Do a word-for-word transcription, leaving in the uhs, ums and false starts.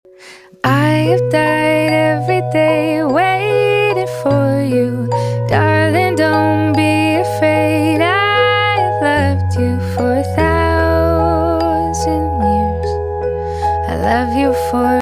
I have died every day waiting for you. Darling, don't be afraid. I have loved you for a thousand years. I love you for